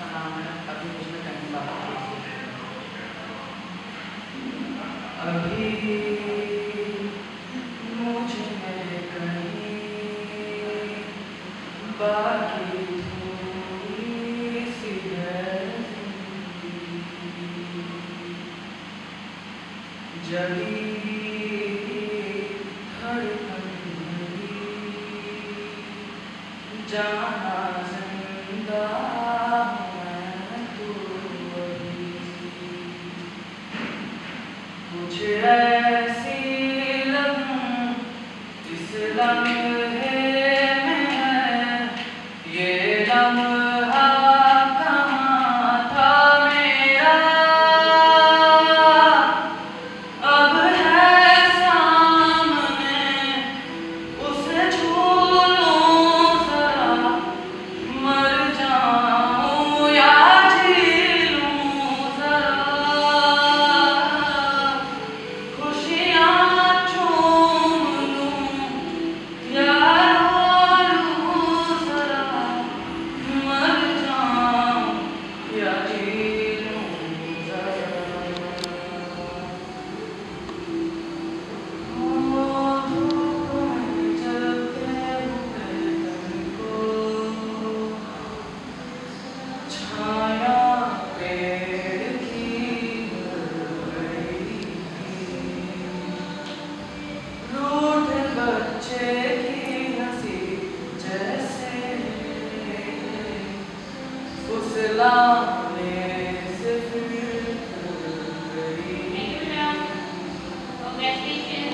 हाँ, मैं अभी कुछ में टाइम बात अभी मुझे मेरे कहीं बाकी थोड़ी सी है जगी धड़कन भरी जाना जिंदा मैं तो वही कुछ ऐसी लगूं इस लम्हे